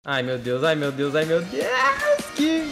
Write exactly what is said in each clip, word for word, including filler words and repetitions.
Ai, meu Deus, ai, meu Deus, ai, meu Deus. Que...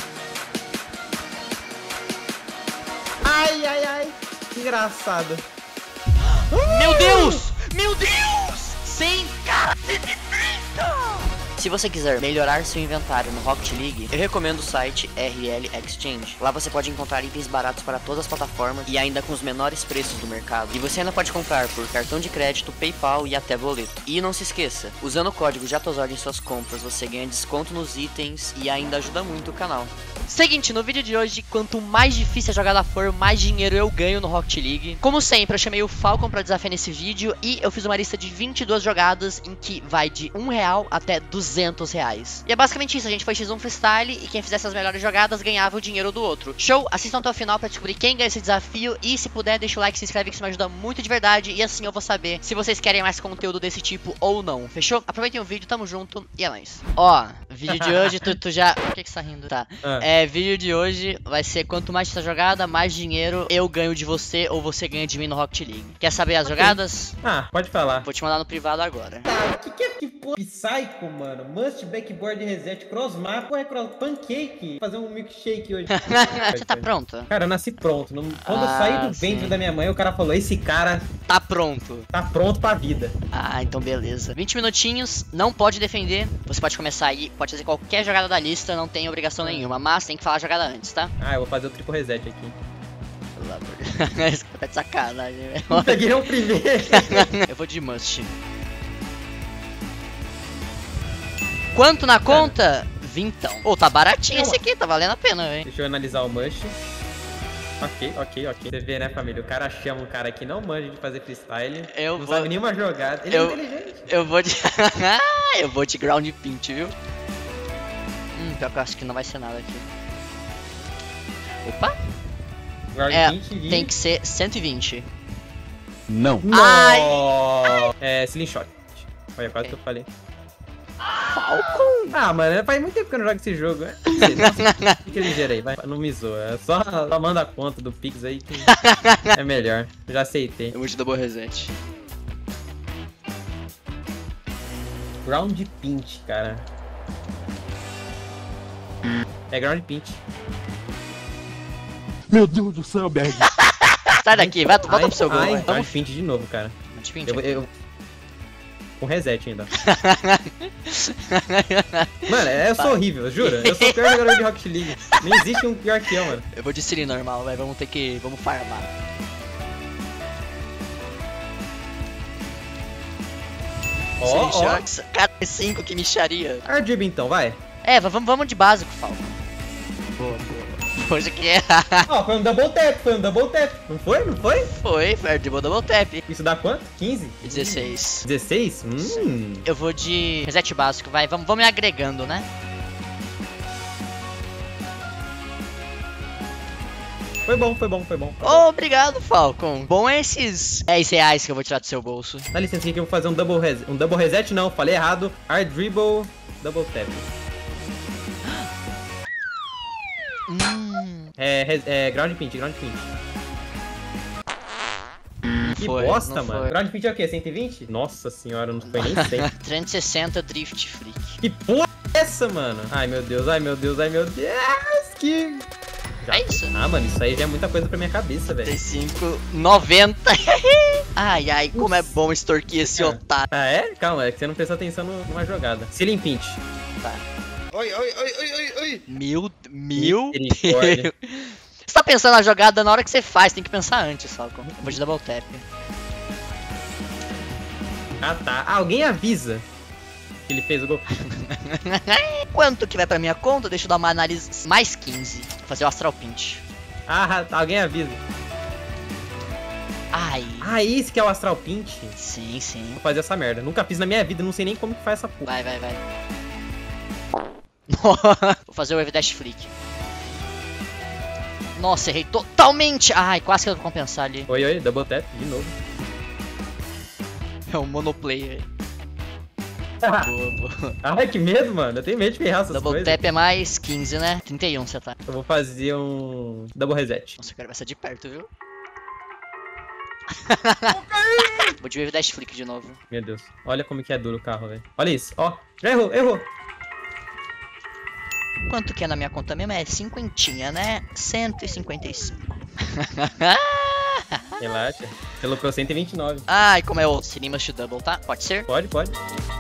Ai, ai, ai. Que engraçado. Meu Deus! Meu Deus! cem K cento e trinta! Se você quiser melhorar seu inventário no Rocket League, eu recomendo o site R L Exchange. Lá você pode encontrar itens baratos para todas as plataformas e ainda com os menores preços do mercado. E você ainda pode comprar por cartão de crédito, PayPal e até boleto. E não se esqueça, usando o código JATOZORD em suas compras, você ganha desconto nos itens e ainda ajuda muito o canal. Seguinte, no vídeo de hoje, quanto mais difícil a jogada for, mais dinheiro eu ganho no Rocket League. Como sempre, eu chamei o Falcon pra desafiar nesse vídeo e eu fiz uma lista de vinte e duas jogadas em que vai de um real até duzentos reais. E é basicamente isso, a gente foi xis um freestyle e quem fizesse as melhores jogadas ganhava o dinheiro do outro. Show? Assistam até o final pra descobrir quem ganha esse desafio e se puder, deixa o like, se inscreve que isso me ajuda muito de verdade e assim eu vou saber se vocês querem mais conteúdo desse tipo ou não. Fechou? Aproveitem o vídeo, tamo junto e é nóis. Ó, vídeo de hoje, tu, tu já... Por que que você tá rindo? Tá. Ah. É, vídeo de hoje vai ser quanto mais essa jogada, mais dinheiro eu ganho de você ou você ganha de mim no Rocket League. Quer saber as Okay. jogadas? Ah, pode falar. Vou te mandar no privado agora. Tá, o que que é que porra? Psycho, mano. Must, backboard, reset, crossmap. Porra, é cross... Pancake. Fazer um milkshake hoje. Você tá pronto? Cara, eu nasci pronto. Não... Quando Ah, eu saí do ventre sim. da minha mãe, o cara falou, esse cara Tá pronto. tá pronto pra vida. Ah, então beleza. vinte minutinhos, não pode defender. Você pode começar aí, pode fazer qualquer jogada da lista, não tem obrigação nenhuma. Mas tem que falar a jogada antes, tá? Ah, eu vou fazer o triple reset aqui. Pelo amor de Deus. Esse cara tá de sacanagem, velho. Eu peguei o primeiro. Eu vou de must. Quanto na conta? Vintão. Ô, oh, tá baratinho esse aqui, tá valendo a pena, velho. Deixa eu analisar o must. Ok, ok, ok. Você vê, né, família? O cara chama um cara que não manja de fazer freestyle. Eu não vou... sabe nenhuma jogada. Ele eu... é inteligente. Eu vou de... eu vou de ground pint, viu? Hum, pior que eu acho que não vai ser nada aqui. Opa! Ground É, pint de... tem que ser cento e vinte. Não. Ai! Ai. É, slingshot. Olha, quase Okay. que eu falei. Falcon! Ah, mano, faz muito tempo que eu não jogo esse jogo. né? Fica ligeiro aí, vai. Não me zoa. É só, só manda a conta do Pix aí que é melhor. Já aceitei. Eu vou te double reset. Ground Pint, cara. É Ground Pint. Meu Deus do céu, Berg. Sai daqui, vai, volta Ai, pro seu gol. ai, vai. Ground Pint de novo, cara. Ground pint. Eu, vou- eu... Com reset ainda. Mano, eu sou horrível, juro. Eu sou o pior jogador de Rocket League. Nem existe um pior que eu, mano. Eu vou de Siri normal, vai. Vamos ter que. Vamos farmar. Ó, Siri ó. Shots. Cara, cinco que micharia. Ardib então, vai. É, vamos, vamos de básico, Falcon. Boa, boa. Hoje aqui é. Ó, foi um double tap, foi um double tap. Não foi? Não foi? Foi, foi de double tap. Isso dá quanto? quinze? dezesseis. dezesseis? Hum. Eu vou de reset básico, vai. Vamos, vamos me agregando, né? Foi bom, foi bom, foi bom. Obrigado, Falcon. Bom é esses dez reais que eu vou tirar do seu bolso. Dá licença aqui que eu vou fazer um double reset. Um double reset não, falei errado. Hard dribble, double tap. Hum. É, res- é ground pint, ground pint. Que foi, bosta, não mano. foi. Ground pint é o quê? cento e vinte? Nossa senhora, não foi nem cem. trezentos e sessenta Drift Freak. Que porra é essa, mano? Ai, meu Deus, ai, meu Deus, ai, meu Deus. Que... Já- É isso. Ah, mano, isso aí já é muita coisa pra minha cabeça, velho. trinta e cinco, noventa. Ai, ai, como é bom extorquir esse É. otário. Ah, é? Calma, é que você não prestou atenção no- numa jogada. Ceiling pint. Tá. Oi, oi, oi, oi, oi, oi. Mil, mil. Misericórdia. Você tá pensando na jogada na hora que você faz, tem que pensar antes, Falcon. Eu vou de double tap. Ah, tá. Ah, alguém avisa que ele fez o gol. Quanto que vai pra minha conta? Deixa eu dar uma análise. Mais quinze. Vou fazer o Astral Pint. Ah, tá, alguém avisa. Ai. Ah, esse que é o Astral Pint. Sim, sim. Vou fazer essa merda. Nunca fiz na minha vida, não sei nem como que faz essa porra. Vai, vai, vai. Vou fazer o Evidash Flick. Nossa, errei totalmente. Ai, quase que eu vou compensar ali. Oi, oi, double tap, de novo. É um monoplayer. Boa, boa. Ai, que medo, mano. Eu tenho medo de ferrar essas Double coisas. tap é mais quinze, né? trinta e um você tá. Eu vou fazer um double reset. Nossa, eu quero ver essa de perto, viu? Vou de Wave Dash Flick de novo. Meu Deus. Olha como que é duro o carro, velho. Olha isso, ó. Já errou, errou. Quanto que é na minha conta mesmo? É cinquentinha, né? cento e cinquenta e cinco. Relaxa. Pelo pro cento e vinte e nove. Ai, como é o Cinema to Double, tá? Pode ser? Pode, pode.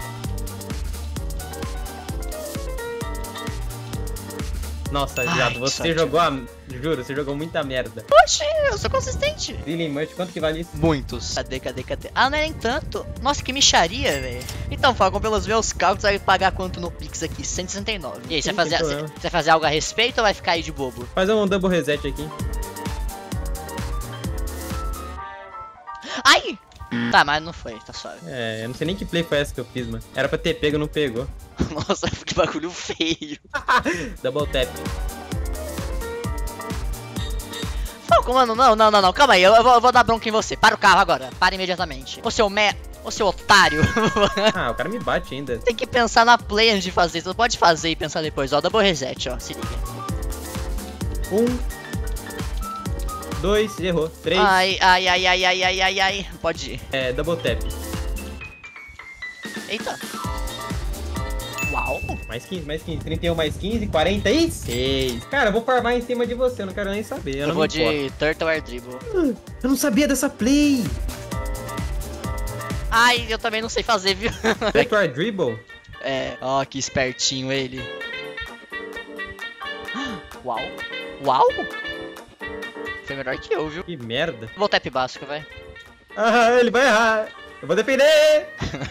Nossa, Ai, Jato, você sorte. jogou a... Juro, você jogou muita merda. Oxi, eu sou consistente. Drilling Mush, quanto que vale isso? Muitos. Cadê, cadê, cadê? Ah, não é nem tanto. Nossa, que micharia, velho. Então, Falcon, pelos meus cálculos, vai pagar quanto no Pix aqui? cento e sessenta e nove. E aí, você vai, fazer, você, você vai fazer algo a respeito ou vai ficar aí de bobo? Fazer um double reset aqui. Ai! Tá, mas não foi, tá suave. É, eu não sei nem que play foi essa que eu fiz, mano. Era pra ter pego, não pegou. Nossa, que bagulho feio. Double tap. Falcon, mano, não, não, não, não, calma aí, eu, eu, vou, eu vou dar bronca em você. Para o carro agora, para imediatamente. Ô seu me... Ô seu otário. Ah, o cara me bate ainda. Tem que pensar na play antes de fazer, você não pode fazer e pensar depois, ó, double reset, ó, se liga. Um. Dois, errou. Três. Ai, ai, ai, ai, ai, ai, ai, ai, pode ir. É, double tap. Eita. Uau. Mais quinze, mais quinze. trinta e um mais quinze, quarenta e seis. Cara, eu vou farmar em cima de você, eu não quero nem saber. Eu, Eu não vou me de importo. Turtle Air Dribble. Eu não sabia dessa play. Ai, eu também não sei fazer, viu? Turtle Air Dribble? É, ó, que espertinho ele. Uau. Uau. Foi melhor que eu, viu? Que merda. Vou tap básico, vai. Ah, ele vai errar. Eu vou defender.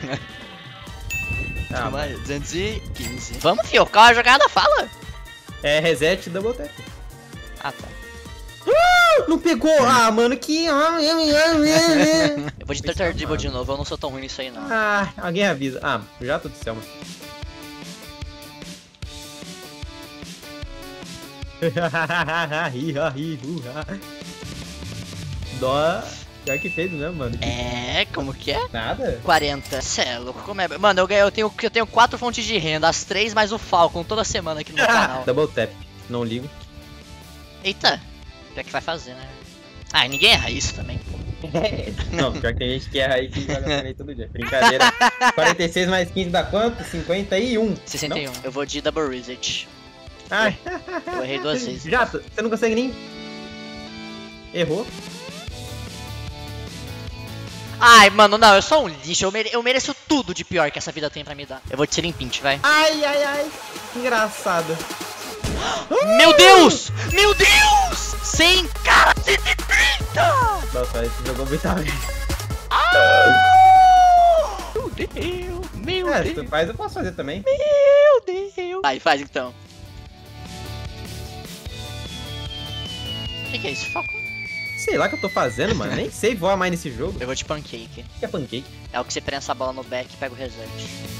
Ah, Vai, duzentos e quinze. Vamos, fio, qual a jogada? Fala. é reset, double tap. Ah, tá. Não pegou. Ah, mano, que... Eu vou de Turtle Air Dribble de novo, eu não sou tão ruim nisso aí, não. Ah, alguém avisa. Ah, já tô do céu, mano. Dó. Pior que fez mesmo, mano. É, como que é? Nada? quarenta. Cê é louco, como é? Mano, eu, ganhei, eu, tenho, eu tenho quatro fontes de renda, as três mais o Falcon, toda semana aqui no meu canal. Double tap. Não ligo. Eita. Pior que vai fazer, né? Ah, ninguém erra isso também. Não, pior que tem gente que erra aí que joga também todo dia. Brincadeira. quarenta e seis mais quinze dá quanto? cinquenta e um. sessenta e um. Eu vou de Double Reset. Ai. Eu errei duas vezes. Jato, você não consegue nem... Errou. Ai, mano, não, eu sou um lixo. Eu, mere eu mereço tudo de pior que essa vida tem pra me dar. Eu vou de ser limpinte, vai. Ai, ai, ai. Engraçado. Meu Deus! Meu Deus! cem, cara, cento e trinta! Nossa, esse jogou muita merda. Meu Deus! Meu É, se Deus! tu faz, eu posso fazer também. Meu Deus! Aí, faz então. O que, que é isso, Falcon? Sei lá o que eu tô fazendo, mano. Nem sei voar mais nesse jogo. Eu vou de pancake. O que é pancake? É o que você prensa a bola no back e pega o reset.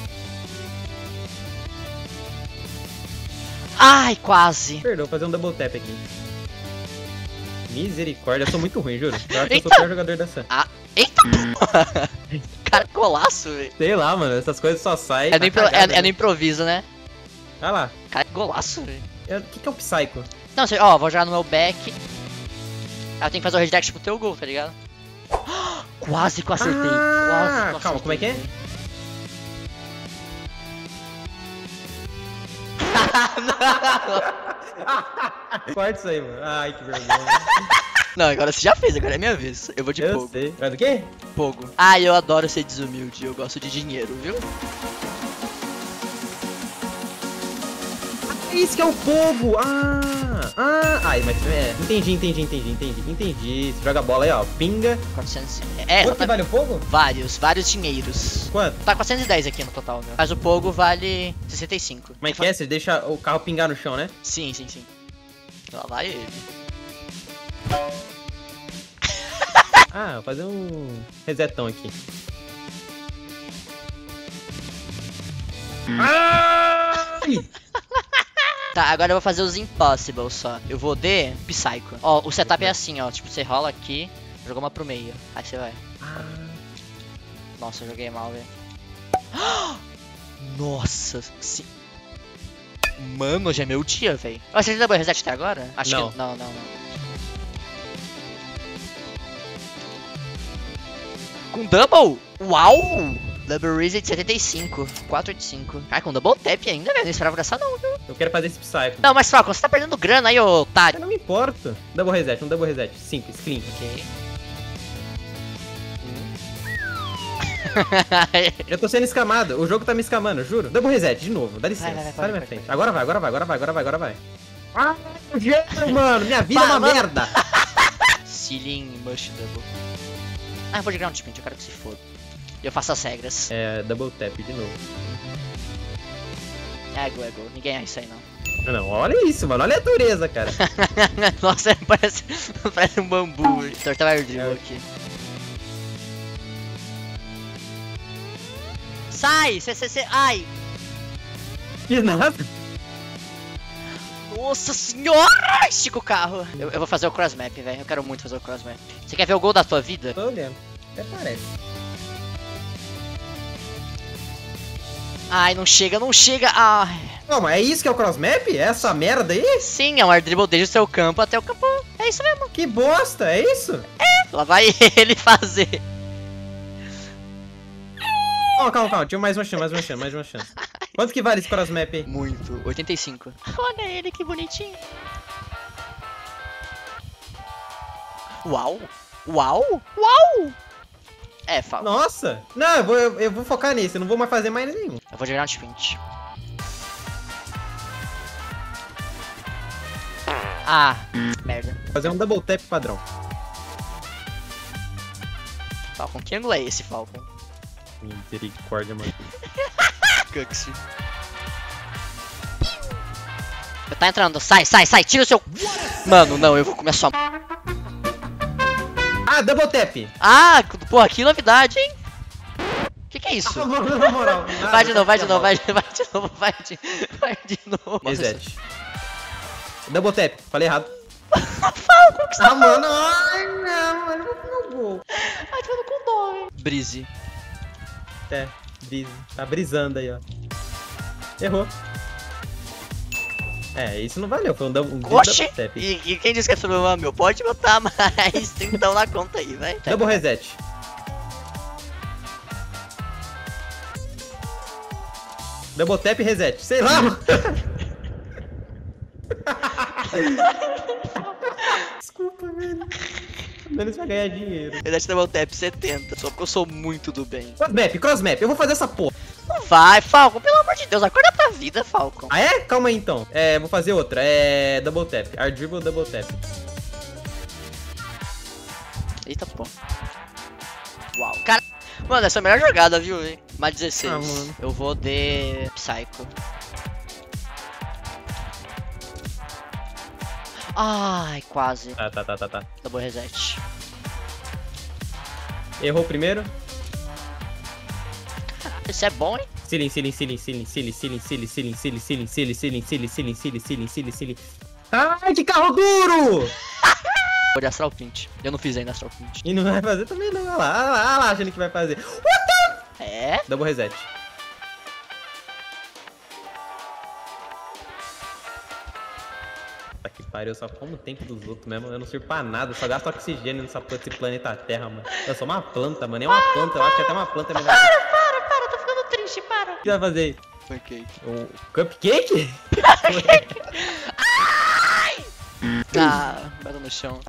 Ai, quase! Perdão, vou fazer um double tap aqui. Misericórdia, eu sou muito ruim, juro. Eu acho que eu Eita! sou o pior jogador dessa. Ah, eita! Cara, golaço, velho. Sei lá, mano, essas coisas só saem. É, na no impro- cagada, é- é no né? improviso, né? Olha lá. Cara, golaço, velho. Eu- O que, que é o Psycho? Não, sei, ó, vou jogar no meu back. Aí eu tenho que fazer o reject pro teu gol, tá ligado? Quase que eu acertei. Ah, Quase que eu acertei. calma, como é que é? Corta isso aí, mano. Ai, que vergonha. Não, agora você já fez, agora é minha vez. Eu vou de Eu Pogo. sei. Vai do quê? Pogo. Ah, eu adoro ser desumilde, eu gosto de dinheiro, viu? Isso que é o Pogo! Ah! Ah! Ai, mas é. Entendi, entendi, entendi, entendi. Entendi. Você joga a bola aí, ó. Pinga. quatrocentos. É, Quanto que tá... vale o Pogo? vários, vários dinheiros. Quanto? Tá quatrocentos e dez aqui no total, meu. Mas o Pogo vale sessenta e cinco. Como é que é? Você deixa o carro pingar no chão, né? Sim, sim, sim. Lá vai ele. Ah, vou fazer um resetão aqui. Ai! Tá, agora eu vou fazer os impossible só. Eu vou de Psycho. Ó, o setup é assim, ó. Tipo, você rola aqui, jogou uma pro meio. Aí você vai. Nossa, eu joguei mal, velho. Nossa, sim. Mano, hoje é meu dia, velho. Você já deu reset até agora? Acho Não. que não, não, não. Com double? Uau! Double reset setenta e cinco. quatrocentos e oitenta e cinco. Cara, com double tap ainda, velho. Não esperava dessa não, viu? Eu quero fazer esse Psycho. Não, mas Falcon, você tá perdendo grana aí, ô otário. Eu não me importo. Double reset, um double reset. Simples, clean. Ok. Eu tô sendo escamado. O jogo tá me escamando, juro. Double reset, de novo. Dá licença. Vai, vai, vai, Sai da minha vai, frente. vai. Agora vai, agora vai, agora vai, agora vai, agora vai. Ah, jeito, mano. Minha vida é Vai, uma mano. merda. Ceiling Mush Double. Ah, eu vou de ground sprint, eu quero que se foda. E eu faço as regras. É, double tap de novo. É go, é go. Ninguém erra isso aí, não. Não, olha isso, mano. Olha a dureza, cara. Nossa, parece, parece um bambu. Torta vai dribble aqui. Sai! Cê, cê, cê. Ai! Que nada. Nossa senhora! Estica o carro. Eu, eu vou fazer o cross map, velho. Eu quero muito fazer o cross map. Você quer ver o gol da tua vida? Tô olhando. Até parece. Ai, não chega, não chega. Ai. Calma, é isso que é o cross map? Essa merda aí? Sim, é um air dribble desde o seu campo até o campo. É isso mesmo. Que bosta, é isso? Lá vai ele fazer. Calma, calma, calma. Tinha mais uma chance, mais uma chance, mais uma chance. Quanto que vale esse cross map aí? Muito. oitenta e cinco. Olha ele, que bonitinho. Uau. Uau. Uau. É, fala. Nossa! Não, eu vou, eu, eu vou focar nisso, eu não vou mais fazer mais nenhum. Eu vou de ground sprint. Ah, merda. Fazer um double tap padrão. Falcon, que ângulo é esse, Falcon? Misericórdia, mano. Cuxi. Tá entrando, sai, sai, sai, tira o seu... Mano, não, eu vou comer a sua... Ah, double tap! Ah, porra, que novidade, hein? Que que é isso? Na moral. nada, Vai de novo, vai de tá novo, mal. vai de vai de novo, vai de, vai de novo. Reset. Double tap, falei errado. Falcon, que você tá Ah, mano, ai, não, mano, não vou. Ai, tô com dó, hein? Brise. É, brisa. Tá brisando aí, ó. Errou. É, isso não valeu, foi um double, um Oxi! double tap. E, e quem disse que é problema meu? Pode botar mais então na conta aí, vai. Double reset. Double tap e reset. Sei lá, mano. Desculpa, velho. Menos vai ganhar dinheiro. Reset double tap setenta, só porque eu sou muito do bem. Cross map, cross map. Eu vou fazer essa porra. Não vai, Falcon, pelo amor de Deus, acorda pra vida, Falcon. Ah, é? Calma aí, então. É, vou fazer outra. É double tap. Air dribble, double tap. Eita, pô. Uau. Cara, mano, essa é a melhor jogada, viu, hein? Mais dezesseis. Ah, mano. Eu vou de Psycho. Ai, quase. Tá, tá, tá, tá, tá. Double reset. Errou primeiro. Isso é bom, hein? Ceiling, ceiling, ceiling, ceiling, ceiling, ceiling, ceiling, ceiling, ceiling, ceiling, ceiling, ceiling, ceiling, ceiling, ceiling, ceiling, ceiling, ceiling. Ai, que carro duro! Vou de Astral Print. Eu não fiz ainda Astral Print. E não vai fazer também não. Olha lá, olha lá, olha lá, achando que vai fazer. É? Double reset. Tá que pariu, eu só como o tempo dos outros mesmo. Eu não sirvo pra nada, eu só gasto oxigênio nessa porra desse planeta Terra, mano. Eu sou uma planta, mano. É uma planta, eu acho que até uma planta é melhor. Para, para, para, tô ficando triste, para. O que vai fazer aí? Pancake. O cupcake? Ah, bateu no chão.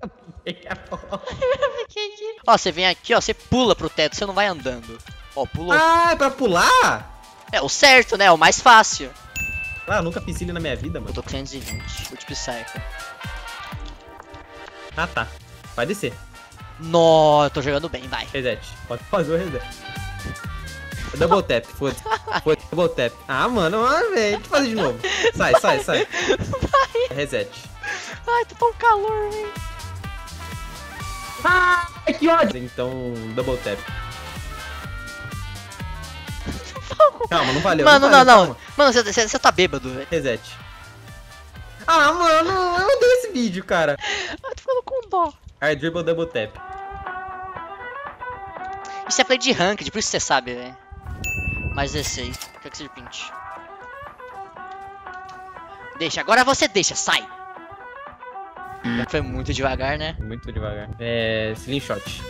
Ó, você vem aqui, ó, você pula pro teto, você não vai andando. Ó, pulou. Ah, é pra pular? É o certo, né? O mais fácil. Ah, eu nunca fiz cílio na minha vida, Eu mano. tô com quinhentos e vinte. Vou te Psycho. Ah, tá. Vai descer. Nó, eu tô jogando bem, vai. Reset. Pode fazer o reset. Double tap, foda-se. Foda-se, double tap. Ah, mano, ah, velho. Deixa eu fazer de novo. Sai, sai, sai. Vai. Reset. Ai, tô tão calor, velho. Ai, que ódio. Então, double tap. Calma, não valeu. Mano, não, valeu, não. calma. Mano, você, você, você tá bêbado, velho. Reset. Ah, mano, eu odeio esse vídeo, cara. Ai, tô ficando com dó. Air dribble, double tap. Isso é play de ranked, por isso você sabe, velho. Mais dezesseis. Quer que seja pinte. Deixa, agora você deixa, sai. Foi muito devagar, né? Muito devagar. É. Sling shot.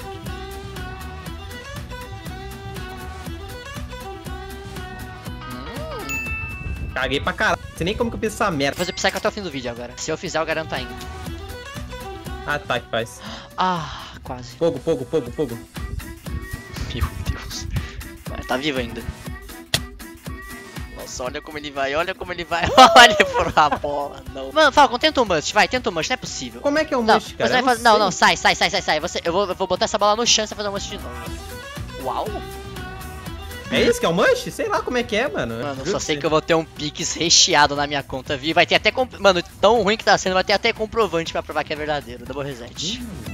Caguei pra caralho. Não sei nem como que eu fiz essa merda. Vou fazer Psycho até o fim do vídeo agora. Se eu fizer, eu garanto ainda. Ah, tá, que faz. Ah, quase. Fogo, fogo, fogo, fogo. Meu Deus. Vai, tá vivo ainda. Nossa, olha como ele vai, olha como ele vai. Olha por a bola, não. Mano, Falcon, tenta um must, vai, tenta um must, não é possível. Como é que é o Não, must, cara? você vai Eu fazer... não não, não, sei. sai, sai, sai, sai, sai. Você... Eu, vou, eu vou botar essa bola no chão e você vai fazer um must de novo. Uau. É isso que é o must? Sei lá como é que é, mano. Mano, eu só sei que eu vou ter um Pix recheado na minha conta, viu? Vai ter até... Comp... Mano, tão ruim que tá sendo, vai ter até comprovante pra provar que é verdadeiro. Double reset. Hum.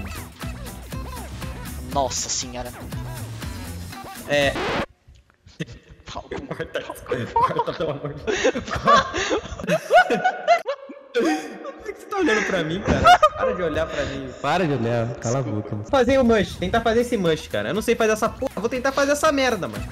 Nossa senhora. É... Falcon. Corta, corta, pelo amor de Deus. Por que você tá olhando pra mim, cara? Para de olhar pra mim. Para de olhar, cala a boca. Mano. Fazer o mush, tentar fazer esse mush, cara. Eu não sei fazer essa porra, vou tentar fazer essa merda, mano.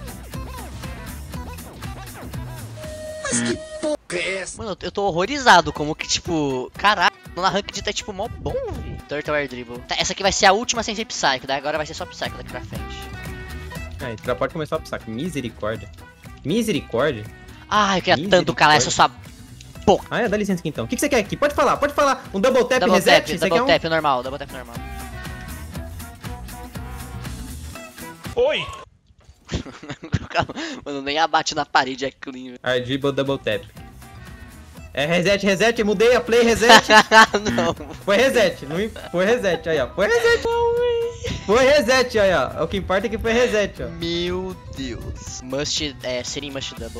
Mas que porra é essa? Mano, eu tô horrorizado como que, tipo... Caralho, na ranked tá, tipo, mó bom, velho. Turtle Air Dribble. Tá, essa aqui vai ser a última sem ser Psycho, daí agora vai ser só Psycho daqui pra frente. Ah, então já pode começar a pensar. Misericórdia. Misericórdia? Ah, eu queria tanto calar essa sua boca. Ah, é, dá licença aqui então. O que, que você quer aqui? Pode falar, pode falar. Um double tap Double reset? tap, Você double quer um... tap normal, double tap normal. Oi! Mano, nem abate na parede, é clean, velho. Ah, dribble double tap. É reset, reset, mudei a play, reset. Não. Foi reset, não... foi reset, aí ó. Foi reset. Foi reset, aí ó. O que importa é que foi reset, ó. Meu Deus. Must, é, seria must double.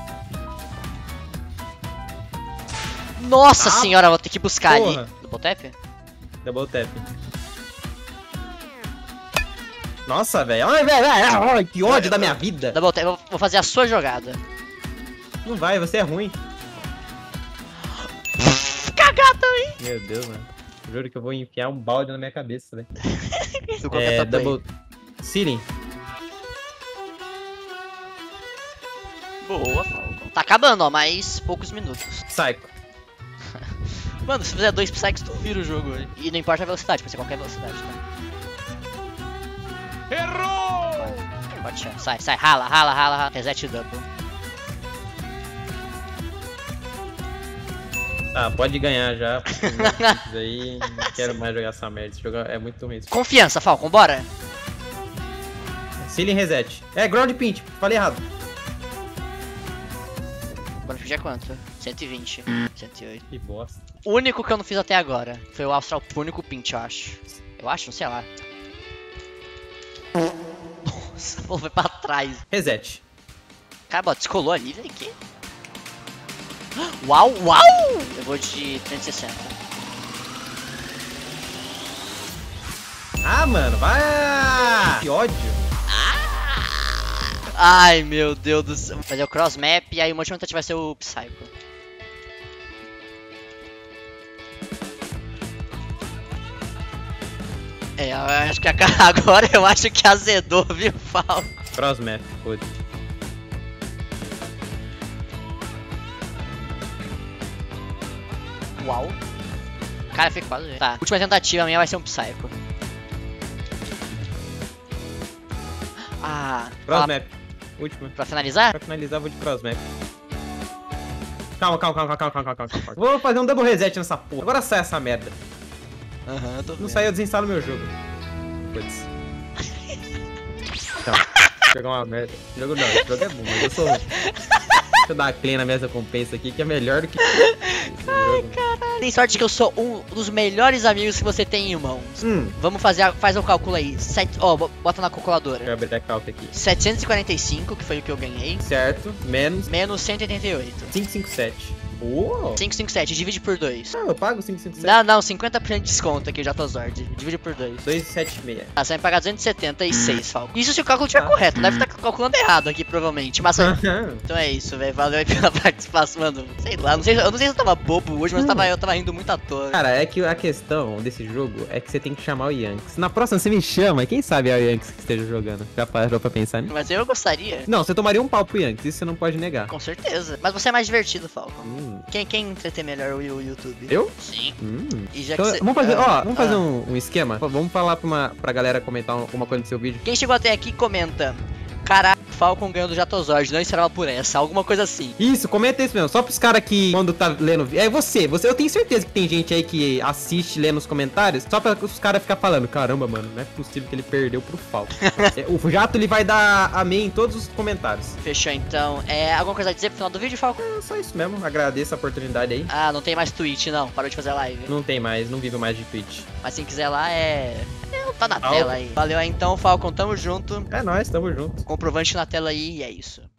Nossa Ah, senhora, vou ter que buscar porra. ali. Double tap? Double tap. Nossa, velho. Ai, velho, ai, que ódio da minha vida. Double tap, eu vou fazer a sua jogada. Não vai, você é ruim. Cagar também. Meu Deus, mano. Juro que eu vou enfiar um balde na minha cabeça, velho. Qual que é É, a tua play? double... Ceiling. Boa, Falcon. Tá acabando, ó, mais poucos minutos. Psycho. Mano, se fizer dois Psychos, tu vira o jogo, velho. E não importa a velocidade, pode ser qualquer velocidade, tá? Errou! Pode ser. Sai, sai, rala, rala, rala, rala. Reset double. Tá, pode ganhar já. Aí, não quero mais jogar essa merda. Esse jogo é muito ruim. Confiança, Falcon, bora. Ceiling reset. É, ground pinch. Falei errado. Bora pedir quanto? cento e vinte. cento e oito. Que bosta. O único que eu não fiz até agora foi o Austral único pinch, eu acho. Eu acho, não sei lá. Nossa, pô, foi pra trás. Reset. Cara, bota, descolou ali, velho. Que? Uau, uau! Eu vou de trezentos e sessenta. Ah, mano, vai! Que ódio. Ai, meu Deus do céu. Vou fazer o cross map e aí o último tentativa vai ser o Psycho. É, eu acho que a... agora eu acho que azedou, viu, Falco? Cross map, foda. Uau. Cara, fica quase. Tá, última tentativa minha vai ser um Psycho. Ah, Cross fala- map. Última. pra finalizar? Pra finalizar, vou de cross map. Calma, calma, calma, calma, calma, calma, calma. Vou fazer um double reset nessa porra. Agora sai essa merda. Aham, uhum, tô Não sair, eu desinstalo meu jogo. Putz. Então, jogar uma merda. Jogo não, esse jogo é bom, mas eu sou ruim. Deixa eu dar uma clean na minha recompensa aqui, que é melhor do que esse jogo. Tem sorte que eu sou um dos melhores amigos que você tem, irmãos. Hum, Vamos fazer, a, faz o cálculo aí. Sete, ó, bo- bota na calculadora. deixa eu abrir a calca aqui. setecentos e quarenta e cinco, que foi o que eu ganhei, Certo, menos menos cento e oitenta e oito. quinhentos e cinquenta e sete. Uou! quinhentos e cinquenta e sete, divide por dois. Não, eu pago quinhentos e cinquenta e sete. Não, não, cinquenta por cento de desconto aqui, já tô Zord. Divide por dois. duzentos e setenta e seis. Ah, você vai pagar duzentos e setenta e seis, Falco. Isso se o cálculo estiver Ah. correto, deve estar calculando errado aqui, provavelmente. Mas então é isso, velho. Valeu aí pela participação, mano. Sei lá, não sei, eu não sei se eu tava bobo hoje, mas eu tava, eu tava rindo muito à toa. Cara, é que a questão desse jogo é que você tem que chamar o Yanks. Na próxima você me chama, quem sabe é o Yanks que esteja jogando. Já parou pra pensar nisso? Mas eu gostaria. Não, você tomaria um pau pro Yanks, isso você não pode negar. Com certeza. Mas você é mais divertido, Falco. Hum. Quem, quem entreter melhor o o YouTube? Eu? Sim. Hum. E já Então, que cê- vamos fazer, ah, ó, vamos fazer ah. um, um esquema. Vamos falar pra, uma, pra galera comentar alguma coisa no seu vídeo. Quem chegou até aqui, comenta Caralho, Falcon ganhou do Jatozord, não esperava por essa, alguma coisa assim. Isso, comenta isso mesmo, só pros caras que quando tá lendo... É você, você, eu tenho certeza que tem gente aí que assiste lendo os comentários, só pra os caras ficar falando, caramba, mano, não é possível que ele perdeu pro Falcon. É, o Jato, ele vai dar amém em todos os comentários. Fechou, então. É, alguma coisa a dizer pro final do vídeo, Falcon? É só isso mesmo, agradeço a oportunidade aí. Ah, não tem mais Twitch, não, parou de fazer live. Não tem mais, não vivo mais de Twitch. Mas quem quiser lá é... é tá na tela aí. Valeu aí então, Falcon, tamo junto. É nóis, tamo junto. Comprovante na tela aí e é isso.